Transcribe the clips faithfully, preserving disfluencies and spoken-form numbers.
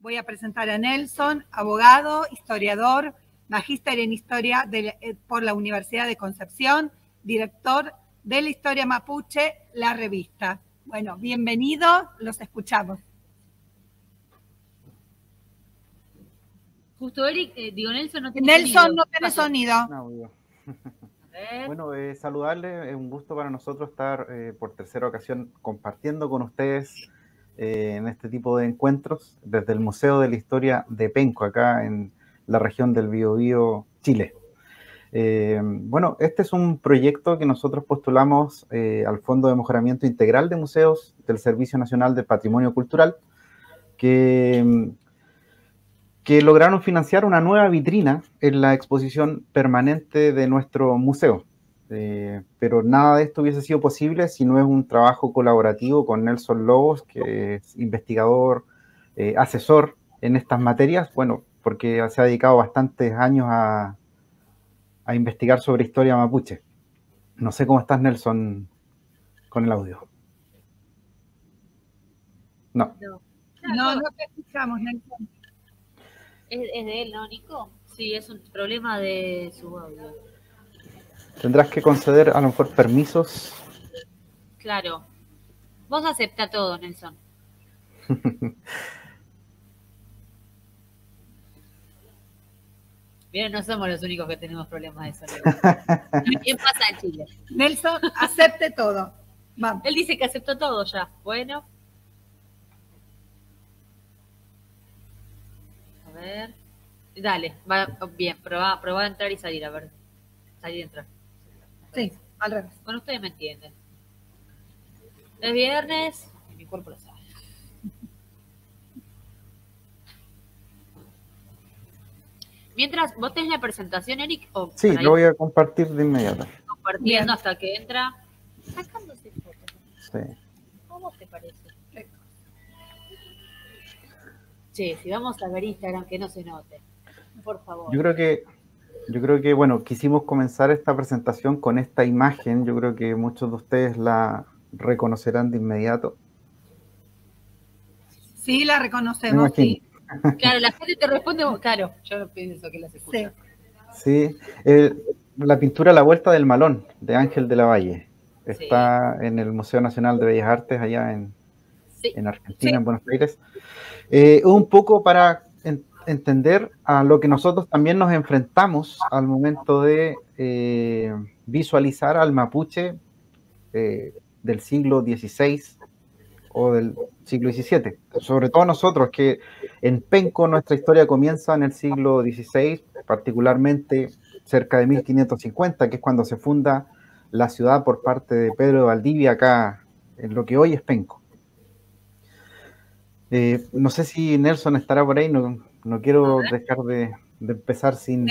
Voy a presentar a Nelson, abogado, historiador, magíster en historia de, eh, por la Universidad de Concepción, director de la Historia Mapuche, la revista. Bueno, bienvenidos, los escuchamos. Justo Eric, eh, digo Nelson no tiene Nelson sonido. no tiene sonido. No, bueno, eh, saludarles, es un gusto para nosotros estar eh, por tercera ocasión compartiendo con ustedes eh, en este tipo de encuentros desde el Museo de la Historia de Penco, acá en la región del Biobío, Chile. Eh, bueno, este es un proyecto que nosotros postulamos eh, al Fondo de Mejoramiento Integral de Museos del Servicio Nacional de Patrimonio Cultural, que, que lograron financiar una nueva vitrina en la exposición permanente de nuestro museo. Eh, pero nada de esto hubiese sido posible si no es un trabajo colaborativo con Nelson Lobos, que es investigador, eh, asesor en estas materias, bueno, porque se ha dedicado bastantes años a, a investigar sobre historia mapuche. No sé cómo estás, Nelson, con el audio. No. No, No, no te escuchamos, Nelson. ¿Es, es de él, no, Nico? Sí, es un problema de su audio. Tendrás que conceder a lo mejor permisos. Claro. Vos acepta todo, Nelson. Miren, no somos los únicos que tenemos problemas de sonido. También pasa en Chile. Nelson, acepte todo. Vamos. Él dice que aceptó todo ya. Bueno. A ver. Dale, va bien, probá, probá a entrar y salir, a ver. Salir y entrar. Sí, al revés. Bueno, ustedes me entienden. Es viernes y mi cuerpo lo sabe. Mientras, ¿vos tenés la presentación, Eric? ¿O sí, lo voy a compartir de inmediato. Compartiendo bien. Hasta que entra. Sacándose fotos. Sí. ¿Cómo te parece? Che, si vamos a ver Instagram, que no se note. Por favor. Yo creo que, yo creo que, bueno, quisimos comenzar esta presentación con esta imagen. Yo creo que muchos de ustedes la reconocerán de inmediato. Sí, la reconocemos, sí. Claro, la gente te responde, claro, yo no pienso que las escucha. Sí, sí eh, la pintura La Vuelta del Malón, de Ángel de la Valle. Está sí. en el Museo Nacional de Bellas Artes, allá en, sí. en Argentina, sí. en Buenos Aires. Eh, un poco para en, entender a lo que nosotros también nos enfrentamos al momento de eh, visualizar al mapuche eh, del siglo dieciséis o del siglo diecisiete. Sobre todo nosotros, que en Penco nuestra historia comienza en el siglo dieciséis, particularmente cerca de mil quinientos cincuenta, que es cuando se funda la ciudad por parte de Pedro de Valdivia, acá en lo que hoy es Penco. Eh, no sé si Nelson estará por ahí, no, no quiero dejar de, de empezar sin,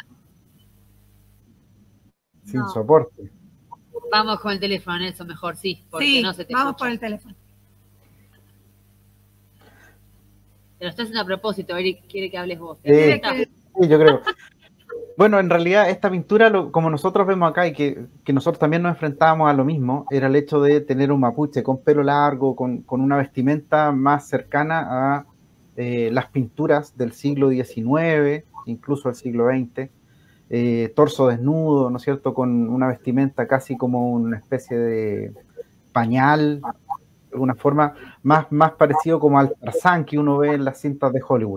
sin no. soporte. Vamos con el teléfono, Nelson, mejor, sí. Porque sí, no se te vamos escucha. por el teléfono. Te lo estás haciendo a propósito, Eric, quiere que hables vos. Eh, sí, yo creo. Bueno, en realidad esta pintura, lo, como nosotros vemos acá y que, que nosotros también nos enfrentábamos a lo mismo, era el hecho de tener un mapuche con pelo largo, con, con una vestimenta más cercana a eh, las pinturas del siglo diecinueve, incluso del siglo veinte, eh, torso desnudo, ¿no es cierto?, con una vestimenta casi como una especie de pañal, de alguna forma, más, más parecido como al Tarzán que uno ve en las cintas de Hollywood.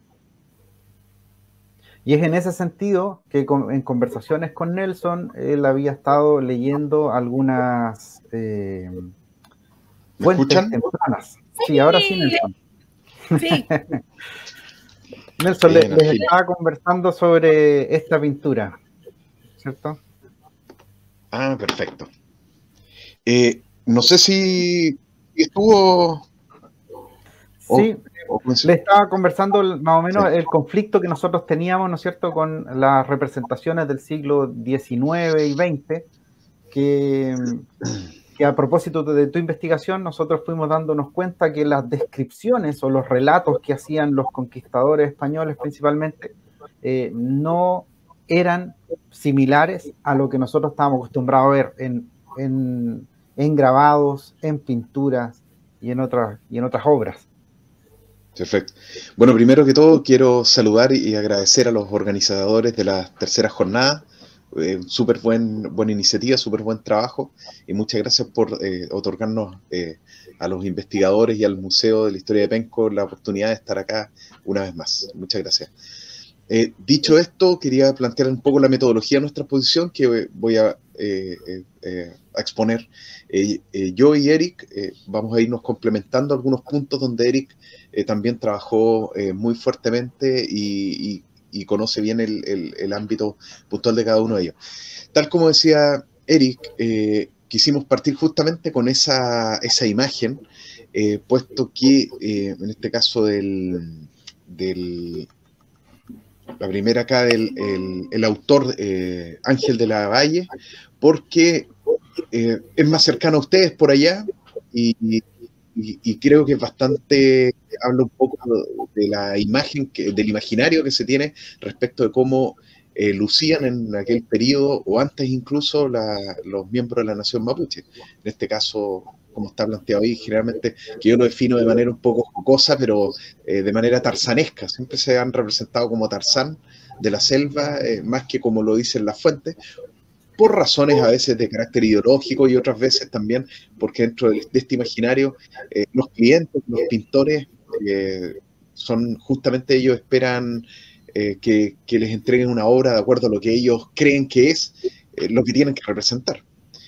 Y es en ese sentido que con, en conversaciones con Nelson, él había estado leyendo algunas eh, ¿Me escuchan? tempranas. Sí, sí, ahora sí, Nelson. Sí. Nelson, Bien, les, les estaba conversando sobre esta pintura, ¿cierto? Ah, perfecto. Eh, no sé si estuvo... Sí. Le estaba conversando más o menos sí. el conflicto que nosotros teníamos, ¿no es cierto?, con las representaciones del siglo diecinueve y veinte, que, que a propósito de tu investigación nosotros fuimos dándonos cuenta que las descripciones o los relatos que hacían los conquistadores españoles principalmente eh, no eran similares a lo que nosotros estábamos acostumbrados a ver en, en, en grabados, en pinturas y en otras, y en otras obras. Perfecto. Bueno, primero que todo quiero saludar y agradecer a los organizadores de la tercera jornada. Eh, súper buen, buena iniciativa, súper buen trabajo, y muchas gracias por eh, otorgarnos eh, a los investigadores y al Museo de la Historia de Penco la oportunidad de estar acá una vez más. Muchas gracias. Eh, dicho esto, quería plantear un poco la metodología de nuestra exposición que voy a, eh, eh, a exponer. Eh, eh, yo y Eric eh, vamos a irnos complementando algunos puntos donde Eric eh, también trabajó eh, muy fuertemente y, y y conoce bien el, el, el ámbito puntual de cada uno de ellos. Tal como decía Eric, eh, quisimos partir justamente con esa, esa imagen, eh, puesto que eh, en este caso del, del la primera acá del el, el autor eh, Ángel de la Valle, porque eh, es más cercano a ustedes por allá y, y Y, y creo que es bastante, habla un poco de la imagen, que, del imaginario que se tiene respecto de cómo eh, lucían en aquel periodo, o antes incluso, la, los miembros de la nación mapuche. En este caso, como está planteado ahí, generalmente, que yo lo defino de manera un poco jocosa, pero eh, de manera tarzanesca. Siempre se han representado como Tarzán de la selva, eh, más que como lo dicen las fuentes, por razones a veces de carácter ideológico y otras veces también porque dentro de este imaginario eh, los clientes, los pintores, eh, son justamente ellos esperan eh, que, que les entreguen una obra de acuerdo a lo que ellos creen que es eh, lo que tienen que representar.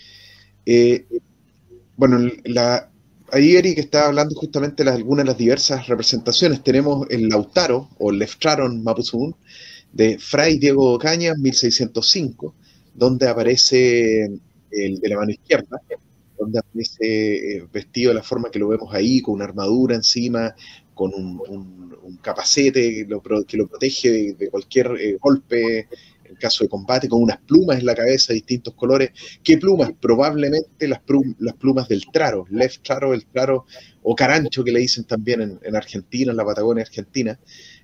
Eh, bueno, la, ahí Eric está hablando justamente de algunas de las diversas representaciones. Tenemos el Lautaro, o el Leftraron Mapuzungún, de Fray Diego Ocaña, mil seiscientos cinco, donde aparece el de la mano izquierda, donde aparece eh, vestido de la forma que lo vemos ahí, con una armadura encima, con un, un, un capacete que lo, que lo protege de, de cualquier eh, golpe en caso de combate, con unas plumas en la cabeza de distintos colores. ¿Qué plumas? Probablemente las, plum, las plumas del traro, Left Traro, el traro, o carancho que le dicen también en, en Argentina, en la Patagonia Argentina,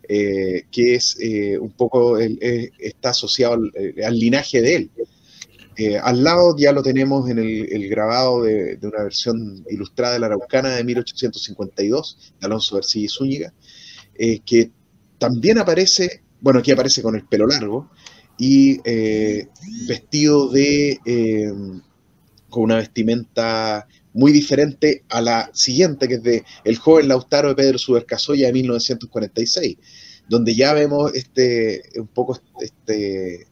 Eh, que es eh, un poco, el, eh, está asociado al, eh, al linaje de él. Eh, al lado ya lo tenemos en el, el grabado de, de una versión ilustrada de la Araucana de mil ochocientos cincuenta y dos, de Alonso Ercilla y Zúñiga, eh, que también aparece, bueno, aquí aparece con el pelo largo y eh, vestido de, eh, con una vestimenta muy diferente a la siguiente, que es de El joven Lautaro de Pedro Subercasoya de mil novecientos cuarenta y seis, donde ya vemos este, un poco este,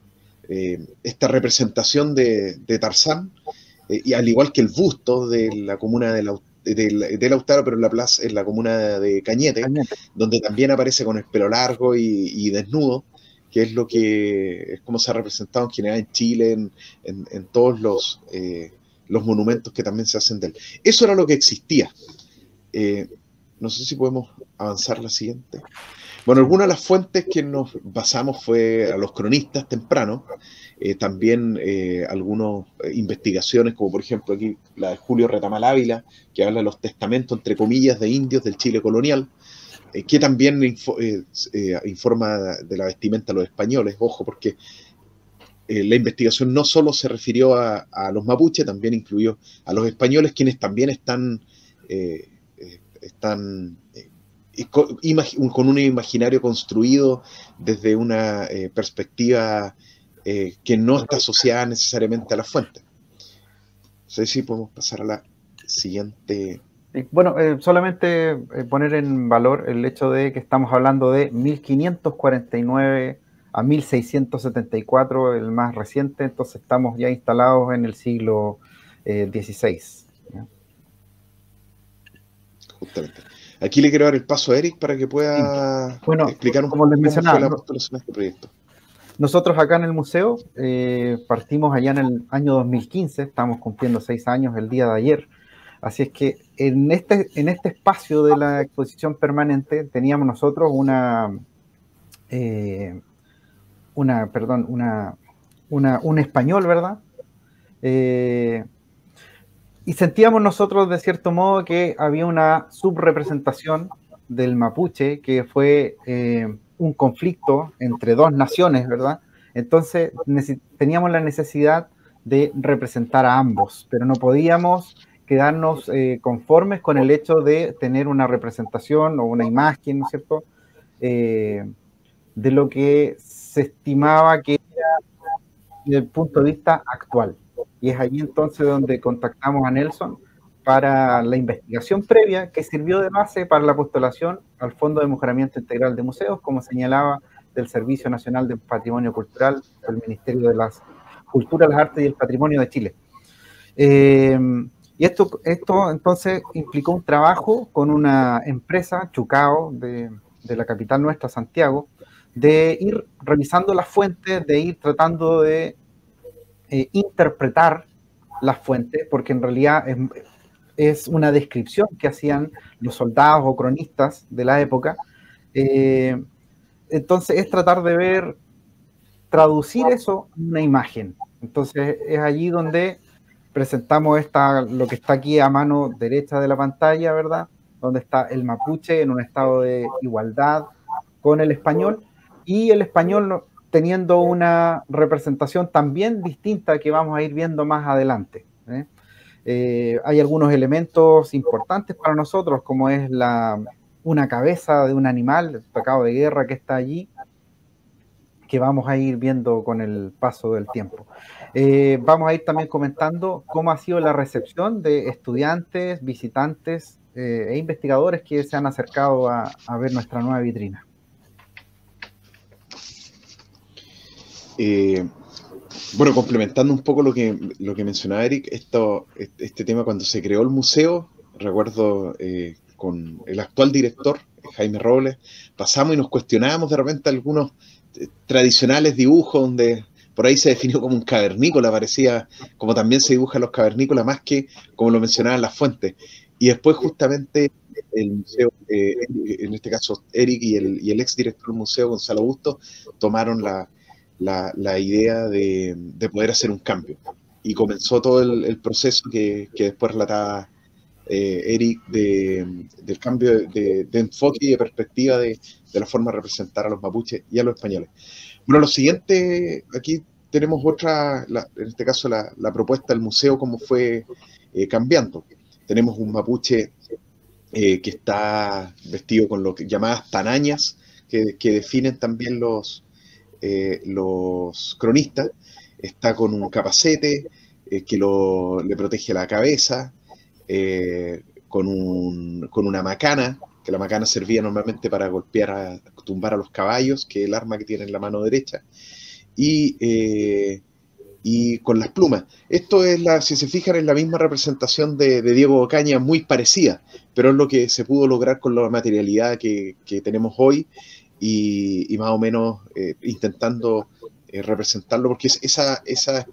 eh, esta representación de, de Tarzán, eh, y al igual que el busto de la comuna de, la, de, de Lautaro, pero en la plaza, en la comuna de Cañete, Cañete, donde también aparece con el pelo largo y, y desnudo, que es lo que es como se ha representado en general en Chile, en, en, en todos los eh, los monumentos que también se hacen de él. Eso era lo que existía. Eh, no sé si podemos avanzar la siguiente. Bueno, algunas de las fuentes que nos basamos fue a los cronistas tempranos, eh, también eh, algunas investigaciones, como por ejemplo aquí la de Julio Retamal Ávila, que habla de los testamentos, entre comillas, de indios del Chile colonial, eh, que también info, eh, eh, informa de la vestimenta a los españoles. Ojo, porque Eh, la investigación no solo se refirió a, a los mapuches, también incluyó a los españoles, quienes también están, eh, eh, están eh, con, con un imaginario construido desde una eh, perspectiva eh, que no está asociada necesariamente a la fuente. No sé si podemos pasar a la siguiente. Bueno, eh, solamente eh, poner en valor el hecho de que estamos hablando de mil quinientos cuarenta y nueve a mil seiscientos setenta y cuatro, el más reciente, entonces estamos ya instalados en el siglo eh, dieciséis. ¿Ya? Justamente. Aquí le quiero dar el paso a Eric para que pueda sí. bueno, explicar un como les mencionaba, cómo fue la postulación de este proyecto. Nosotros acá en el museo eh, partimos allá en el año dos mil quince, estamos cumpliendo seis años el día de ayer, así es que en este, en este espacio de la exposición permanente teníamos nosotros una... Eh, una, perdón, una, una, un español, ¿verdad? Eh, y sentíamos nosotros, de cierto modo, que había una subrepresentación del mapuche, que fue eh, un conflicto entre dos naciones, ¿verdad? Entonces teníamos la necesidad de representar a ambos, pero no podíamos quedarnos eh, conformes con el hecho de tener una representación o una imagen, ¿no es cierto?, eh, de lo que se estimaba que era desde el punto de vista actual. Y es allí entonces donde contactamos a Nelson para la investigación previa que sirvió de base para la postulación al Fondo de Mejoramiento Integral de Museos, como señalaba, del Servicio Nacional del Patrimonio Cultural del Ministerio de las Culturas, las Artes y el Patrimonio de Chile. Eh, y esto, esto entonces implicó un trabajo con una empresa, Chucao, de, de la capital nuestra, Santiago, de ir revisando las fuentes, de ir tratando de eh, interpretar las fuentes, porque en realidad es, es una descripción que hacían los soldados o cronistas de la época. Eh, entonces es tratar de ver, traducir eso en una imagen. Entonces es allí donde presentamos esta, lo que está aquí a mano derecha de la pantalla, ¿verdad? Donde está el mapuche en un estado de igualdad con el español, y el español teniendo una representación también distinta que vamos a ir viendo más adelante, ¿eh? Eh, hay algunos elementos importantes para nosotros, como es la, una cabeza de un animal, el tocado de guerra que está allí, que vamos a ir viendo con el paso del tiempo. Eh, vamos a ir también comentando cómo ha sido la recepción de estudiantes, visitantes eh, e investigadores que se han acercado a, a ver nuestra nueva vitrina. Eh, bueno, complementando un poco lo que, lo que mencionaba Eric, esto, este tema cuando se creó el museo, recuerdo eh, con el actual director, Jaime Robles, pasamos y nos cuestionábamos de repente algunos eh, tradicionales dibujos donde por ahí se definió como un cavernícola, parecía como también se dibujan los cavernícolas, más que como lo mencionaban las fuentes. Y después justamente el museo, eh, en este caso Eric y el, y el ex director del museo, Gonzalo Busto, tomaron la, la, la idea de, de poder hacer un cambio. Y comenzó todo el, el proceso que, que después relataba eh, Eric de, del cambio de, de, de enfoque y de perspectiva de, de la forma de representar a los mapuches y a los españoles. Bueno, lo siguiente, aquí tenemos otra, la, en este caso la, la propuesta del museo, cómo fue eh, cambiando. Tenemos un mapuche eh, que está vestido con lo que llamadas tanañas, que, que definen también los, eh, los cronistas. Está con un capacete eh, que lo, le protege la cabeza, eh, con, un, con una macana, que la macana servía normalmente para golpear, a, tumbar a los caballos, que es el arma que tiene en la mano derecha, y, eh, y con las plumas. Esto es, la, si se fijan, es la misma representación de, de Diego Ocaña, muy parecida, pero es lo que se pudo lograr con la materialidad que, que tenemos hoy, y, y más o menos eh, intentando eh, representarlo, porque es esa... esa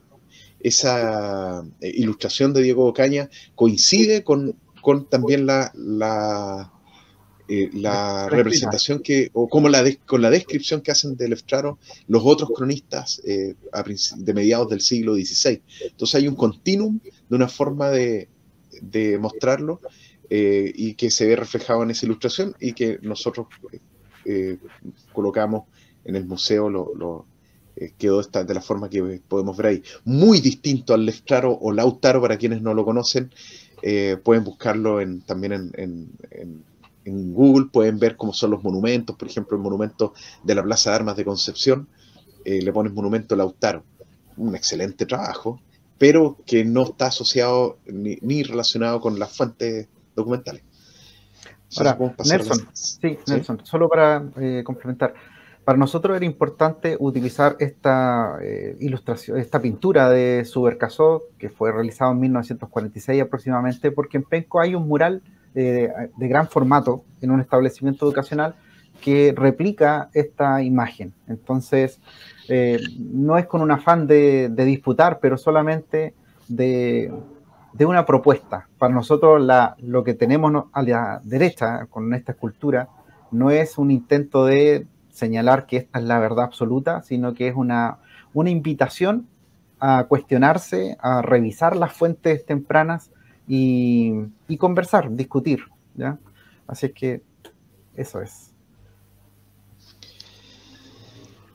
esa eh, ilustración de Diego Ocaña coincide con, con también la, la, eh, la representación que, o como la de, con la descripción que hacen de Leftraro los otros cronistas eh, a de mediados del siglo dieciséis. Entonces hay un continuum de una forma de, de mostrarlo eh, y que se ve reflejado en esa ilustración y que nosotros eh, colocamos en el museo lo, lo Eh, quedó esta, de la forma que podemos ver ahí. Muy distinto al Leftraro o Lautaro, para quienes no lo conocen, eh, pueden buscarlo en, también en, en, en, en Google, pueden ver cómo son los monumentos, por ejemplo, el monumento de la Plaza de Armas de Concepción, eh, le pones monumento Lautaro, un excelente trabajo, pero que no está asociado ni, ni relacionado con las fuentes documentales. Ahora, Nelson, sí, Nelson, ¿sí? Solo para eh, complementar. Para nosotros era importante utilizar esta eh, ilustración, esta pintura de Subercaseaux, que fue realizada en mil novecientos cuarenta y seis aproximadamente, porque en Penco hay un mural eh, de, de gran formato en un establecimiento educacional que replica esta imagen. Entonces, eh, no es con un afán de, de disputar, pero solamente de, de una propuesta. Para nosotros la, lo que tenemos a la derecha con esta escultura no es un intento de señalar que esta es la verdad absoluta, sino que es una, una invitación a cuestionarse, a revisar las fuentes tempranas y, y conversar, discutir, ¿ya? Así es que eso es.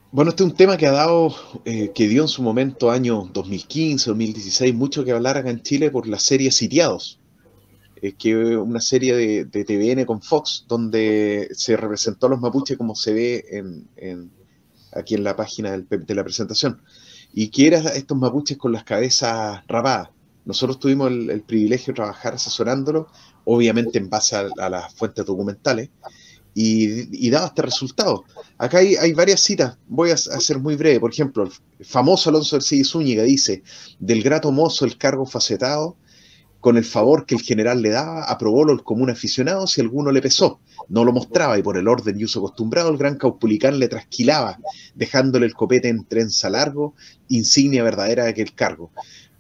Bueno, este es un tema que ha dado, eh, que dio en su momento, año dos mil quince, dos mil dieciséis, mucho que hablar acá en Chile por la serie Sitiados, eh, que es una serie de, de T V N con Fox, donde se representó a los mapuches como se ve en, en, aquí en la página del, de la presentación, y que eran estos mapuches con las cabezas rapadas. Nosotros tuvimos el, el privilegio de trabajar asesorándolo, obviamente en base a, a las fuentes documentales, y, y daba este resultado. Acá hay, hay varias citas, voy a, a ser muy breve. Por ejemplo, el famoso Alonso Ercilla Zúñiga dice: del grato mozo el cargo facetado, con el favor que el general le daba, aprobólo el común aficionado si alguno le pesó. No lo mostraba y por el orden y uso acostumbrado el gran caupulicán le trasquilaba, dejándole el copete en trenza largo, insignia verdadera de aquel cargo.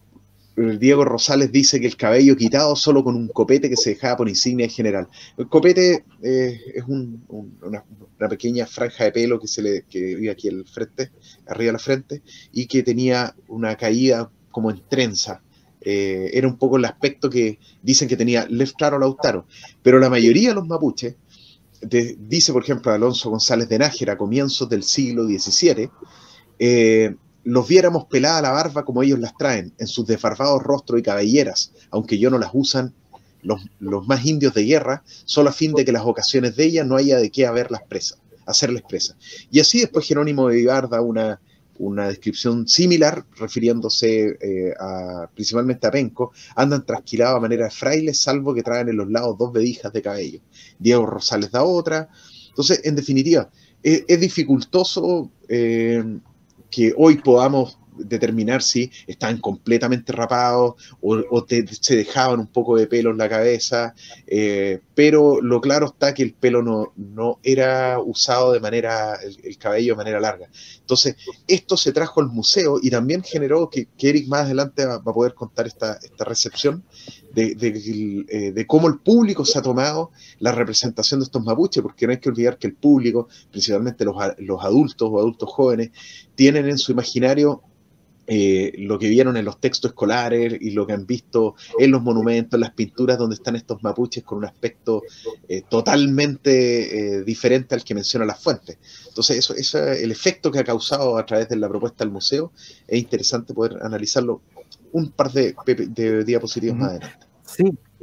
Diego Rosales dice que el cabello quitado solo con un copete que se dejaba por insignia de general. El copete eh, es un, un, una, una pequeña franja de pelo que se le que iba aquí al frente, arriba de la frente, y que tenía una caída como en trenza. Eh, era un poco el aspecto que dicen que tenía Leftraro Lautaro, pero la mayoría de los mapuches, de, dice por ejemplo Alonso González de Nájera, a comienzos del siglo diecisiete, eh, los viéramos pelada la barba como ellos las traen, en sus desbarbados rostros y cabelleras, aunque yo no las usan los, los más indios de guerra, solo a fin de que las ocasiones de ellas no haya de qué haberlas presas, hacerles presas. Y así después Jerónimo de Vivar da una, una descripción similar, refiriéndose eh, a, principalmente a Penco: andan trasquilados a manera de frailes, salvo que traen en los lados dos vedijas de cabello. Diego Rosales da otra. Entonces, en definitiva, es, es dificultoso eh, que hoy podamos determinar si estaban completamente rapados o, o te, se dejaban un poco de pelo en la cabeza, eh, pero lo claro está que el pelo no, no era usado de manera, el, el cabello de manera larga. Entonces, esto se trajo al museo y también generó que, que Eric más adelante va, va a poder contar esta, esta recepción de, de, eh, de cómo el público se ha tomado la representación de estos mapuches, porque no hay que olvidar que el público, principalmente los, los adultos o adultos jóvenes, tienen en su imaginario Eh, lo que vieron en los textos escolares y lo que han visto en los monumentos, en las pinturas donde están estos mapuches con un aspecto eh, totalmente eh, diferente al que menciona las fuentes. Entonces, eso, eso, el efecto que ha causado a través de la propuesta del museo, es interesante poder analizarlo un par de, de diapositivas uh-huh. más adelante. Sí.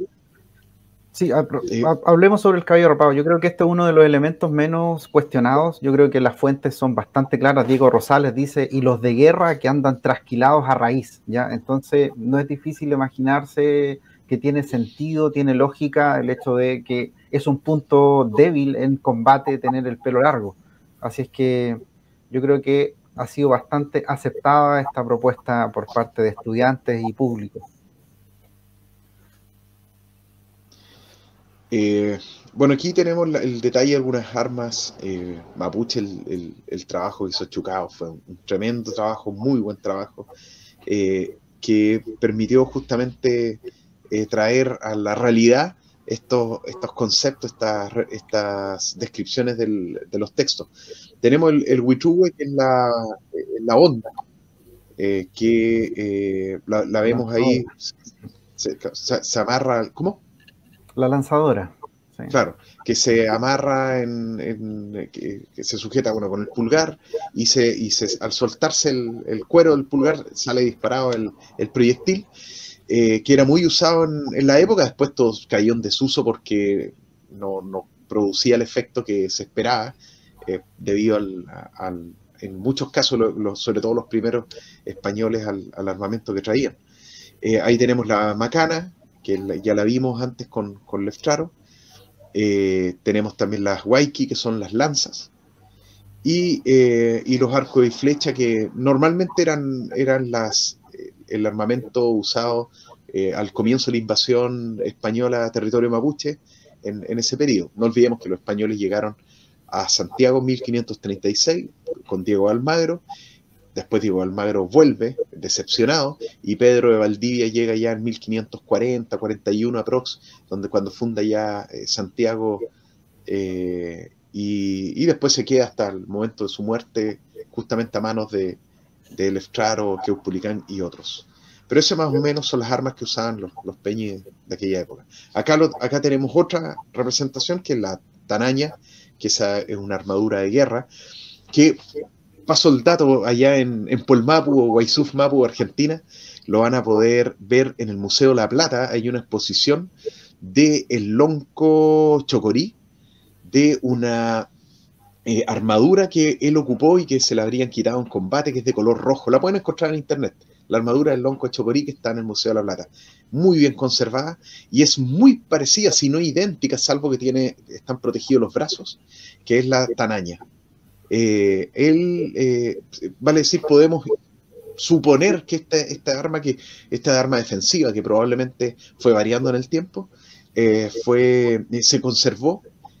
Sí, hablemos sobre el cabello rapado. Yo creo que este es uno de los elementos menos cuestionados. Yo creo que las fuentes son bastante claras. Diego Rosales dice: y los de guerra que andan trasquilados a raíz, ¿ya? Entonces no es difícil imaginarse que tiene sentido, tiene lógica el hecho de que es un punto débil en combate tener el pelo largo. Así es que yo creo que ha sido bastante aceptada esta propuesta por parte de estudiantes y público. Eh, bueno, aquí tenemos la, el detalle de algunas armas eh, mapuche. El, el, el trabajo que hizo Chucao fue un, un tremendo trabajo, muy buen trabajo, eh, que permitió justamente eh, traer a la realidad estos, estos conceptos, estas, estas descripciones del, de los textos. Tenemos el, el huichugue, que es la, la onda, eh, que eh, la, la vemos ahí, se, se, se amarra, ¿cómo? La lanzadora. Sí. Claro, que se amarra, en, en que, que se sujeta, bueno, con el pulgar, y, se, y se, al soltarse el, el cuero del pulgar sale disparado el, el proyectil, eh, que era muy usado en, en la época. Después todo cayó en desuso porque no, no producía el efecto que se esperaba, eh, debido al, al, en muchos casos, lo, lo, sobre todo los primeros españoles, al, al armamento que traían. Eh, ahí tenemos la macana, que ya la vimos antes con, con Leftraro. Eh, tenemos también las waiki, que son las lanzas, y, eh, y los arcos y flecha, que normalmente eran, eran las, el armamento usado eh, al comienzo de la invasión española a territorio mapuche en, en ese periodo. No olvidemos que los españoles llegaron a Santiago en mil quinientos treinta y seis con Diego Almagro. Después Diego Almagro vuelve, decepcionado, y Pedro de Valdivia llega ya en mil quinientos cuarenta, cuarenta y uno aprox, donde cuando funda ya eh, Santiago, eh, y, y después se queda hasta el momento de su muerte, justamente a manos de, de Leftraro, Queupulicán y otros. Pero eso más o menos son las armas que usaban los, los peñes de aquella época. Acá, lo, acá tenemos otra representación, que es la tanaña, que esa es una armadura de guerra, que paso el dato, allá en, en Polmapu o Guaysuf Mapu, Argentina, lo van a poder ver en el Museo La Plata. Hay una exposición de el lonco chocorí, de una eh, armadura que él ocupó y que se la habrían quitado en combate, que es de color rojo. La pueden encontrar en internet. La armadura del lonco chocorí, que está en el Museo de La Plata. Muy bien conservada y es muy parecida, si no idéntica, salvo que tiene, están protegidos los brazos, que es la tanaña. Eh, él, eh, vale decir, podemos suponer que esta, esta arma, que esta arma defensiva, que probablemente fue variando en el tiempo, eh, fue, se conservó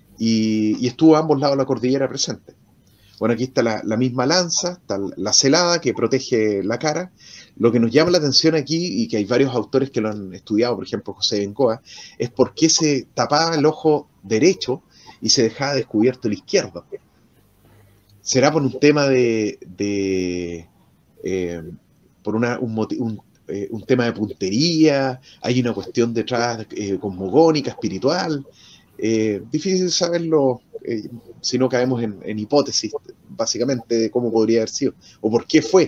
y, y estuvo a ambos lados de la cordillera presente. Bueno, aquí está la, la misma lanza, está la celada que protege la cara. Lo que nos llama la atención aquí, y que hay varios autores que lo han estudiado, por ejemplo José Bengoa, es por qué se tapaba el ojo derecho y se dejaba descubierto el izquierdo. ¿Será por un tema de, de eh, por una, un, un, eh, un tema de puntería? ¿Hay una cuestión detrás eh, cosmogónica, espiritual? Eh, difícil saberlo eh, si no caemos en, en hipótesis, básicamente, de cómo podría haber sido, o por qué fue.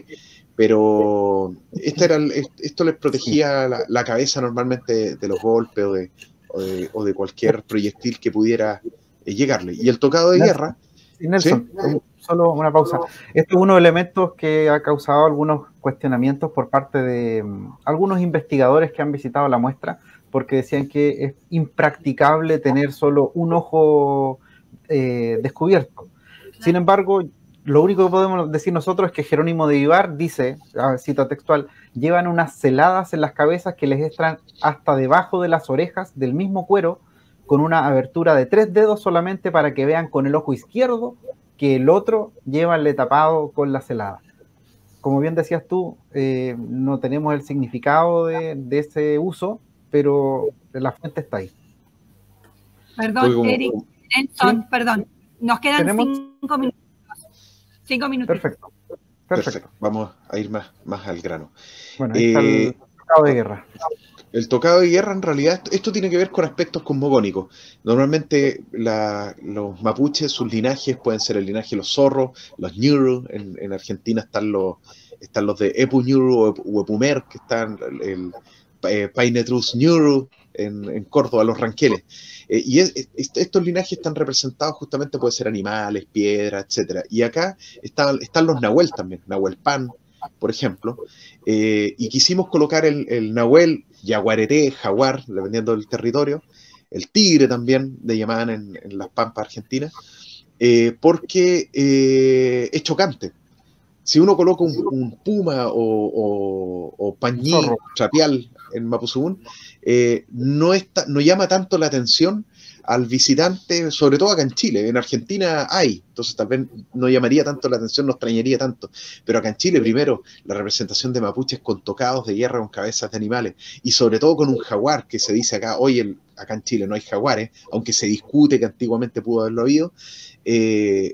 Pero este era, esto les protegía la, la cabeza normalmente de, de los golpes o de, o, de, o de cualquier proyectil que pudiera eh, llegarle. Y el tocado de guerra... Sí, Nelson, ¿sí? Solo una pausa. Esto es uno de los elementos que ha causado algunos cuestionamientos por parte de um, algunos investigadores que han visitado la muestra, porque decían que es impracticable tener solo un ojo eh, descubierto. Sin embargo, lo único que podemos decir nosotros es que Jerónimo de Vivar dice, cita textual, llevan unas celadas en las cabezas que les entran hasta debajo de las orejas del mismo cuero, con una abertura de tres dedos solamente para que vean con el ojo izquierdo que el otro llévanle tapado con la celada. Como bien decías tú, eh, no tenemos el significado de, de ese uso, pero la fuente está ahí. Perdón, como, Eric, Nelson, ¿sí? Perdón, nos quedan ¿Tenemos? cinco minutos. Cinco minutos. Perfecto. Perfecto. Perfecto. Vamos a ir más, más al grano. Bueno, ahí está Eh, el tocado de guerra. El tocado de guerra, en realidad, esto, esto tiene que ver con aspectos cosmogónicos. Normalmente la, los mapuches, sus linajes pueden ser el linaje de los zorros, los ñuru. En, en Argentina están los, están los de Epu ñuru o, o Epumer, que están el eh, Painetrus ñuru en, en Córdoba, los ranqueles. Eh, y es, es, estos linajes están representados justamente, puede ser animales, piedras, etcétera. Y acá están, están los nahuel también, nahuelpan, por ejemplo, eh, y quisimos colocar el, el nahuel, yaguareté, jaguar, dependiendo del territorio, el tigre también, le llamaban en, en las pampas argentinas, eh, porque eh, es chocante. Si uno coloca un, un puma o, o, o pañí, trapial en Mapuzungún, eh, no, está, no llama tanto la atención al visitante, sobre todo acá en Chile. En Argentina hay, entonces tal vez no llamaría tanto la atención, no extrañaría tanto, pero acá en Chile primero la representación de mapuches con tocados de guerra con cabezas de animales, y sobre todo con un jaguar, que se dice acá, hoy el, acá en Chile no hay jaguares, aunque se discute que antiguamente pudo haberlo habido, eh,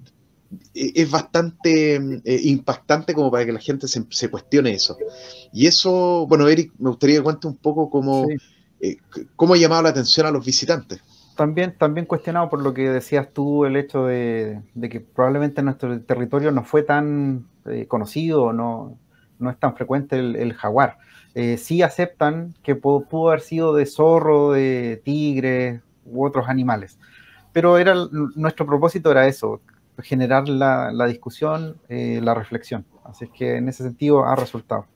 es bastante eh, impactante como para que la gente se, se cuestione eso. Y eso, bueno, Eric, me gustaría que cuente un poco cómo, sí. eh, cómo ha llamado la atención a los visitantes. También, también cuestionado por lo que decías tú, el hecho de, de que probablemente en nuestro territorio no fue tan eh, conocido, no, no es tan frecuente el, el jaguar. Eh, sí aceptan que pudo, pudo haber sido de zorro, de tigre u otros animales, pero era, nuestro propósito era eso, generar la, la discusión, eh, la reflexión. Así es que en ese sentido ha resultado.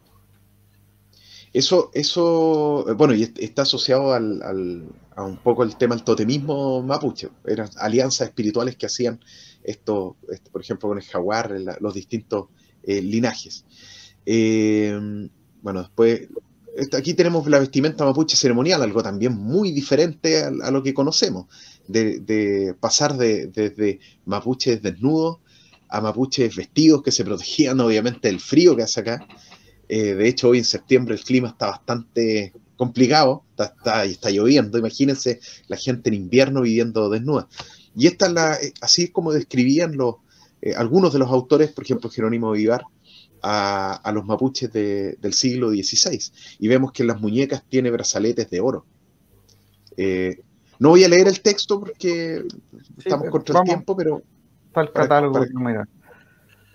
Eso, eso, bueno, y está asociado al, al, a un poco el tema del totemismo mapuche. Eran alianzas espirituales que hacían esto, esto por ejemplo, con el jaguar, la, los distintos eh, linajes. Eh, bueno, después, aquí tenemos la vestimenta mapuche ceremonial, algo también muy diferente a, a lo que conocemos, de, de pasar de, de, de mapuches desnudos a mapuches vestidos que se protegían obviamente del frío que hace acá. Eh, de hecho, hoy en septiembre el clima está bastante complicado, está, está, está lloviendo, imagínense la gente en invierno viviendo desnuda. Y esta es la, así es como describían los, eh, algunos de los autores, por ejemplo Jerónimo de Vivar, a, a los mapuches de, del siglo dieciséis. Y vemos que en las muñecas tiene brazaletes de oro. Eh, no voy a leer el texto porque sí, estamos contra vamos, el tiempo, pero... Está el catálogo. Para, para,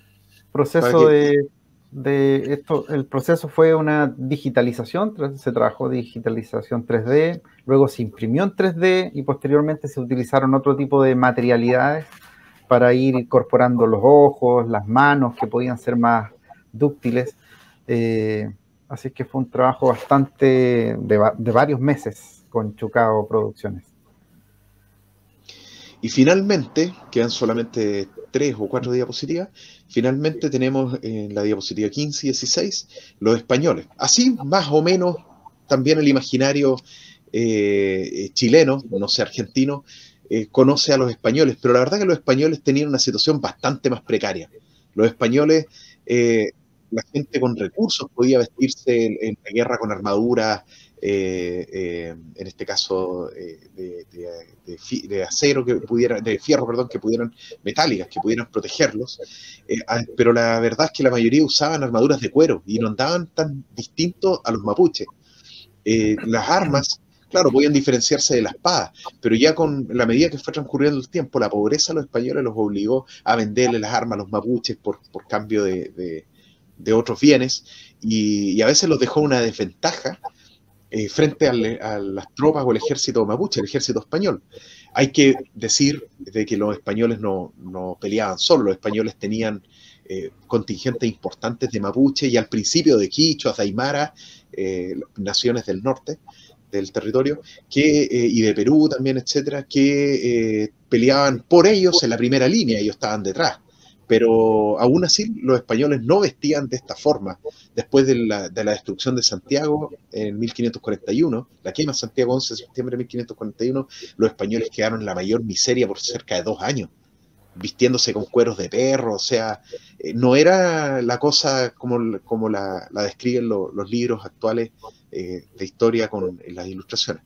Proceso de, de esto, el proceso fue una digitalización, se trabajó digitalización tres D, luego se imprimió en tres D y posteriormente se utilizaron otro tipo de materialidades para ir incorporando los ojos, las manos, que podían ser más dúctiles. Eh, así que fue un trabajo bastante de, de varios meses con Chucao Producciones. Y finalmente, quedan solamente tres o cuatro diapositivas, finalmente tenemos en la diapositiva quince y dieciséis los españoles. Así, más o menos, también el imaginario eh, chileno, no sé, argentino, eh, conoce a los españoles, pero la verdad que los españoles tenían una situación bastante más precaria. Los españoles, eh, la gente con recursos podía vestirse en, en la guerra con armaduras, Eh, eh, en este caso eh, de, de, de, de acero que pudieran, de fierro, perdón, que pudieran, metálicas, que pudieran protegerlos, eh, pero la verdad es que la mayoría usaban armaduras de cuero y no andaban tan distintos a los mapuches. Eh, las armas, claro, podían diferenciarse de la espada, pero ya con la medida que fue transcurriendo el tiempo, la pobreza a los españoles los obligó a venderle las armas a los mapuches por, por cambio de, de, de otros bienes, y, y a veces los dejó una desventaja Eh, frente a, le, a las tropas o el ejército mapuche, el ejército español. Hay que decir de que los españoles no, no peleaban solos, los españoles tenían eh, contingentes importantes de mapuche y al principio de quichuas, de aymara, eh, naciones del norte del territorio, que, eh, y de Perú también, etcétera, que eh, peleaban por ellos en la primera línea, ellos estaban detrás. Pero aún así los españoles no vestían de esta forma. Después de la, de la destrucción de Santiago en mil quinientos cuarenta y uno, la quema de Santiago once de septiembre de mil quinientos cuarenta y uno, los españoles quedaron en la mayor miseria por cerca de dos años, vistiéndose con cueros de perro, o sea, eh, no era la cosa como, como la, la describen lo, los libros actuales eh, de historia con las ilustraciones.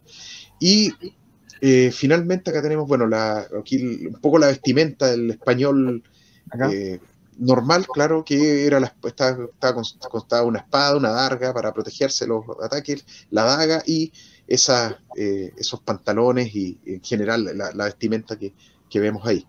Y eh, finalmente acá tenemos, bueno, la, aquí un poco la vestimenta del español Eh, normal, claro, que era la, estaba, estaba constaba una espada, una daga para protegerse los ataques, la daga y esa, eh, esos pantalones y en general la, la vestimenta que, que vemos ahí.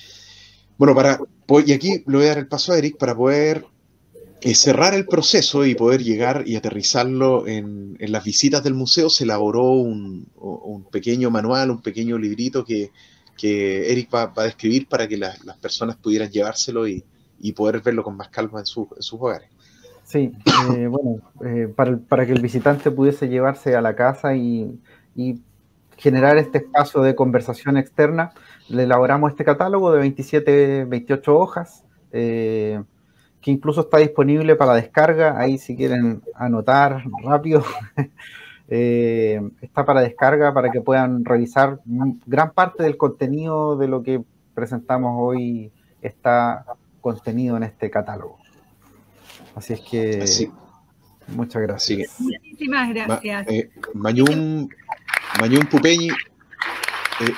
Bueno, para, y aquí le voy a dar el paso a Eric para poder eh, cerrar el proceso y poder llegar y aterrizarlo en, en las visitas del museo. Se elaboró un, un pequeño manual, un pequeño librito que que Eric va, va a describir para que la, las personas pudieran llevárselo y, y poder verlo con más calma en, su, en sus hogares. Sí, eh, bueno, eh, para, para que el visitante pudiese llevarse a la casa y, y generar este espacio de conversación externa, le elaboramos este catálogo de veintisiete, veintiocho hojas, eh, que incluso está disponible para descarga, ahí si quieren anotar rápido. Eh, está para descarga para que puedan revisar gran parte del contenido de lo que presentamos hoy, está contenido en este catálogo. Así es que Así. muchas gracias. Así. Muchísimas gracias. Ma, eh, Mañum, Mañum Pupeñi, eh,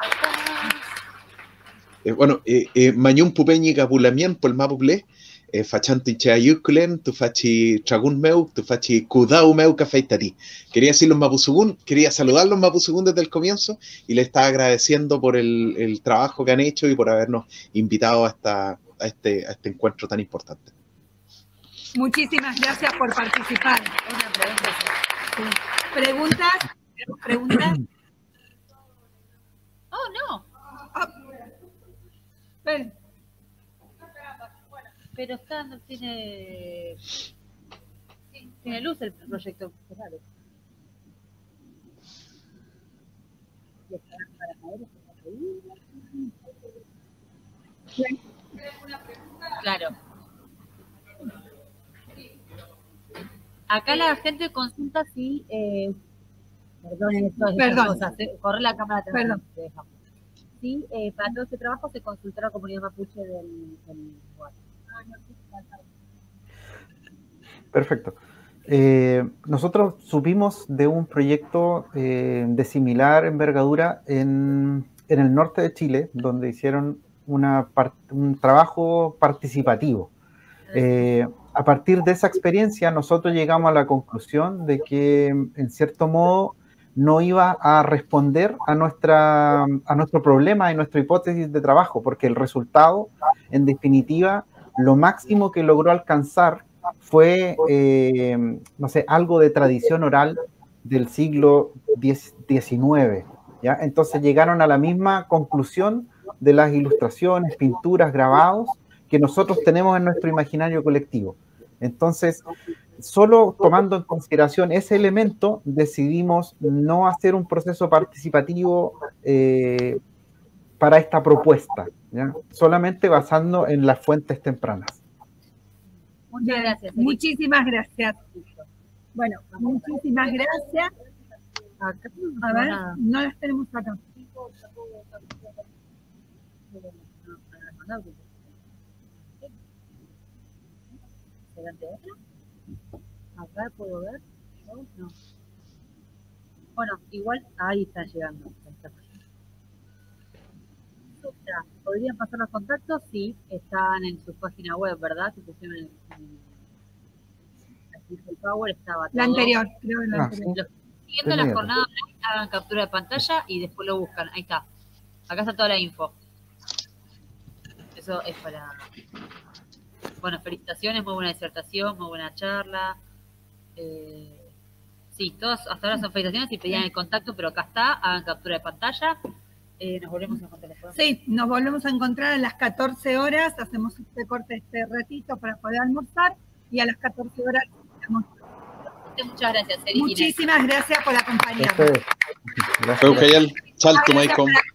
eh, bueno, eh, eh, Mañum Pupeñi Capulamien por el Mapuple, Eh, fachanti chayuclen, tu fachi tragun meu, tu fachi kudau meu cafeitari. Quería decir los mapuzugún, quería saludar los mapuzugún desde el comienzo y le estaba agradeciendo por el, el trabajo que han hecho y por habernos invitado a, esta, a, este, a este encuentro tan importante. Muchísimas gracias por participar. Una pregunta. ¿Preguntas? ¿Preguntas? Oh, no. Oh. Ven. Pero está, no tiene, tiene luz el proyecto. Claro. Claro. Acá la gente consulta si, eh, perdón, esto es Perdón. Cosas, corre la cámara. Perdón. Sí, eh, para todo este trabajo se consultó la comunidad mapuche del, del lugar. Perfecto. Eh, nosotros supimos de un proyecto eh, de similar envergadura en, en el norte de Chile, donde hicieron una part, un trabajo participativo. Eh, a partir de esa experiencia, nosotros llegamos a la conclusión de que, en cierto modo, no iba a responder a, nuestra, a nuestro problema y nuestra hipótesis de trabajo, porque el resultado, en definitiva, lo máximo que logró alcanzar fue, eh, no sé, algo de tradición oral del siglo diecinueve, ¿ya? Entonces llegaron a la misma conclusión de las ilustraciones, pinturas, grabados que nosotros tenemos en nuestro imaginario colectivo. Entonces, solo tomando en consideración ese elemento, decidimos no hacer un proceso participativo eh, para esta propuesta, ¿ya? Solamente basando en las fuentes tempranas. Muchas gracias. Muchísimas gracias. Bueno, muchísimas gracias. Acá, A ver, no las tenemos acá. Acá puedo ver. No. Bueno, igual ahí está llegando. ¿Podrían pasar los contactos? Sí, están en su página web, ¿verdad? Que pusieron en, en, el Power estaba todo. La anterior, creo que la Ah, anterior. sí. Siguiendo la jornada online, hagan captura de pantalla y después lo buscan. Ahí está. Acá está toda la info. Eso es para... Bueno, felicitaciones, muy buena disertación, muy buena charla. Eh, sí, todos hasta ahora son felicitaciones y pedían el contacto, pero acá está, hagan captura de pantalla. Eh, nos volvemos a encontrar. Sí, nos volvemos a encontrar a las catorce horas, hacemos este corte este ratito para poder almorzar y a las catorce horas estamos. Muchas gracias, Eri. Muchísimas gracias por acompañarnos. Ustedes. Gracias. Fue un genial salto, Maicon.